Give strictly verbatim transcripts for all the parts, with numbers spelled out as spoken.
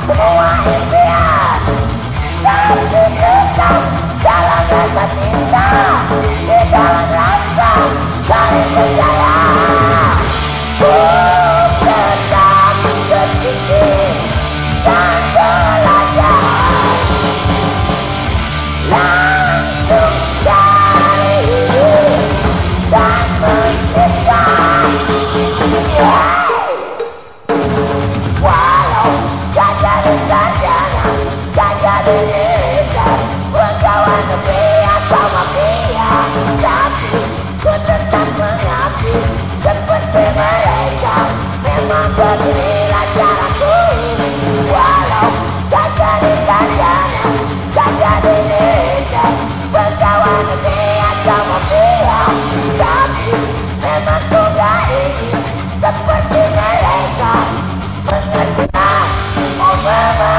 semua impian, tapi tetap dalam rasa cinta, di dalam rasa saling percaya. Ku tetap berpikir dan belajar langsung dari hidup dan mencipta. Walau gak jadi sarjana, gak jadi militer, pegawai negeri atau mafia, tapi ku tetap mengabdi seperti mereka. Memang beginilah caraku. Walau gak jadi sarjana, gak jadi militer, pegawai negeri atau mafia, tapi memang ku gak ingin seperti mereka. Mengertilah, oh mama.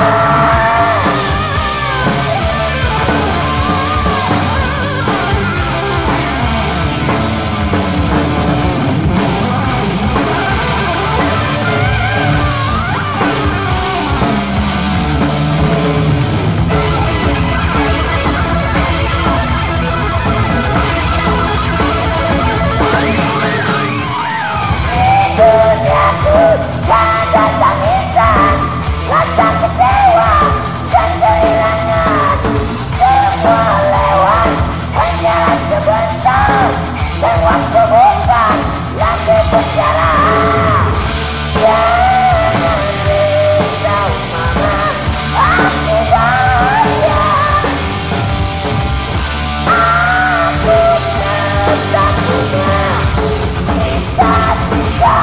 Duniaku gak ada tangisan, rasa kecewa dan kehilangan. Semua lewat, hanyalah sebentar, dan waktu bukan lagi berjalan. Jangan risau mama, aku bahagia. Aku tetap punya cita-cita.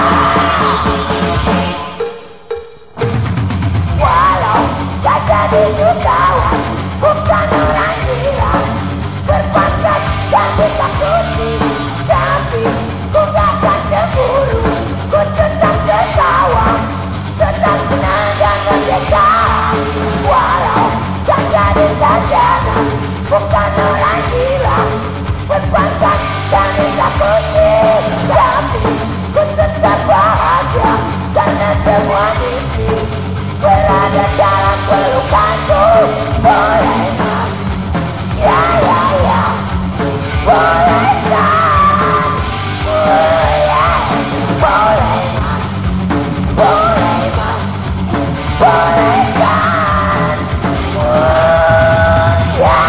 Walau gak jadi jutawan, bukan orang gila, berpangkat dan ditakuti, tapi ku gak akan cemburu. Ku tetap tertawa, tetap senang dan merdeka. Walau gak jadi sarjana, bukan orang gila, berpangkat dan ditakuti, tapi ku tetap bahagia karena semua mimpi berada dalam pelukanku. Boleh kan? Ya ya ya, boleh kan? Boleh, boleh kan? Boleh kan? Boleh kan? Oh, ya.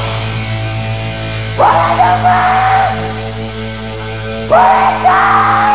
Boleh dong, Bang? Boleh kan?